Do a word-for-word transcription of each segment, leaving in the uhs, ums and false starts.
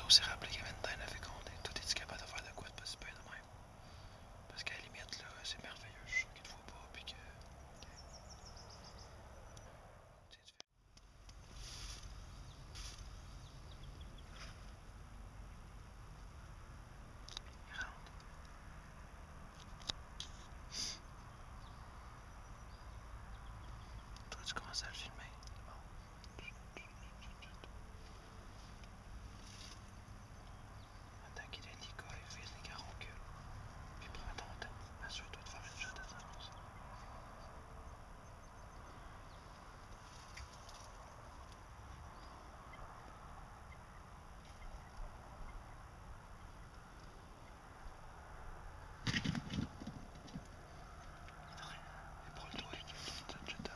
ça aussi rappelé qu'il y avait une dinde à féconder. Toi, es-tu capable de faire de quoi de pas si pire de même? Parce qu'à la limite, là, c'est merveilleux. Je suis sûr qu'il te voit pas, puis que... Il rentre. Toi, tu commences à le filmer. C'est bon. Attends qu'il ait les gars, il vise les caroncules. Puis prends ton temps. Assure-toi de faire une shot à silence. Épaule-toi, je t'aime.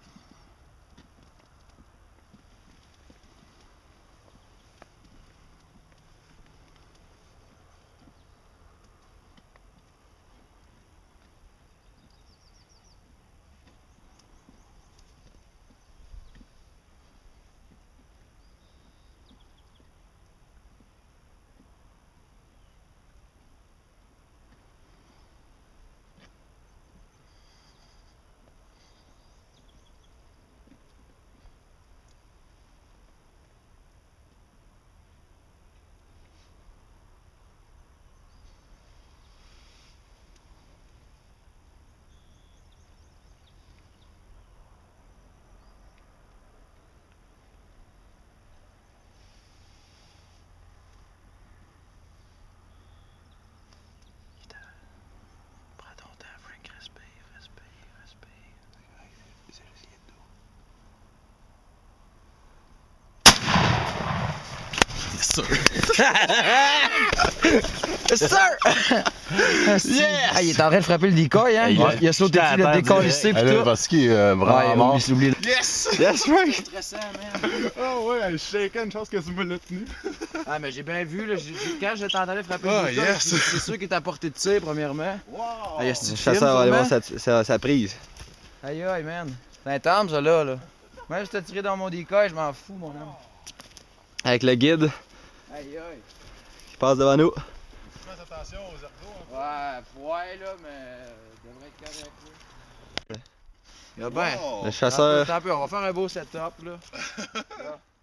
Prends ton temps, Frank, respire, respire, respire. C'est juste les dos. Yes, sir! Yes, sir! Yeah! Ah, il est en train de frapper le decoy, hein? Hey, Ouais, il a sauté dessus, le décollé ici, pis tout. Parce qu'il est vraiment Ouais, mort. oublie, oublie. Yes! Yes, Frank! Stressant, man. Oh ouais, je shakeais une chance que tu me l'as tenu. Ah, mais j'ai bien vu, là. j'ai- j'ai- Quand je t'entendais frapper Ah, le decoy, yes. c'est sûr qu'il est à portée de tir, premièrement. Wow! Ah, est-ce que tu Le filmes, chasseur va aller voir sûrement? sa, sa, sa prise. Aïe, aïe, man. C'est intense, ça, là, là. Moi, je t'ai tiré dans mon decoy, je m'en fous, mon homme. Avec le guide Aïe, aïe. qui passe devant nous. Fais attention aux ergots. Ouais, ouais, là, mais. euh, devrait être correct, là. Il y a bien. Wow. Le chasseur. Attends un peu, on va faire un beau setup, là. Là.